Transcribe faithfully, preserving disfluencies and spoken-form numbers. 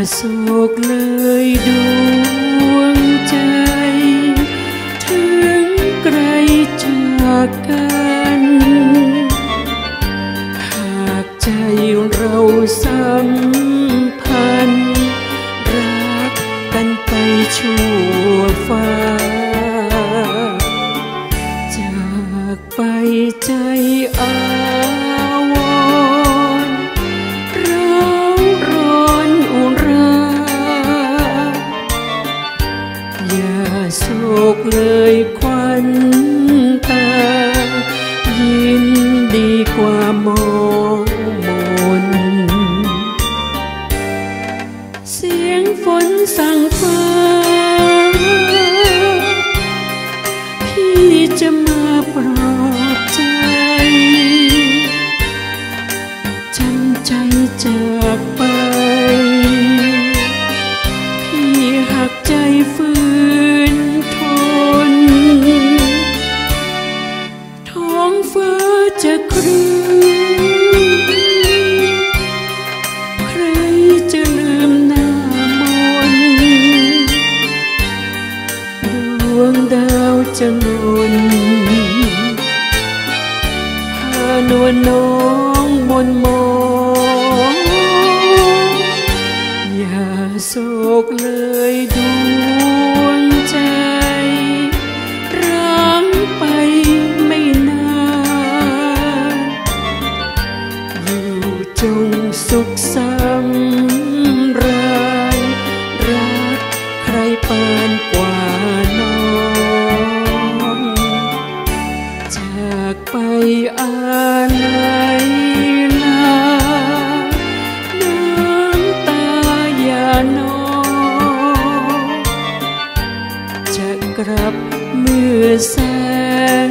โศกเลยดวงใจถึงไกลจากกันหากใจเราสัมพันธ์รักกันไปชั่วฟ้าจากไปใจอาวรณ์ร้าวร้อนอุราอย่าโศกเลยควันตายินดีกว่ามองมนเสียงฝนสั่งฟ้าพี่จะมาปลอบใจจำใจจากไปพี่หักใจฝืนทนท้องฟ้าจะครึ้มใครจะลืมหน้ามนดวงดาวจะงนพานวลน้องมนมองอย่าโศกเลยดวงใจร้างไปไม่นานอยู่จงสุขสำราญรักใครปานกว่าน้องจากไปอะไรลาน้ำตาอย่านองจะกลับเมื่อแส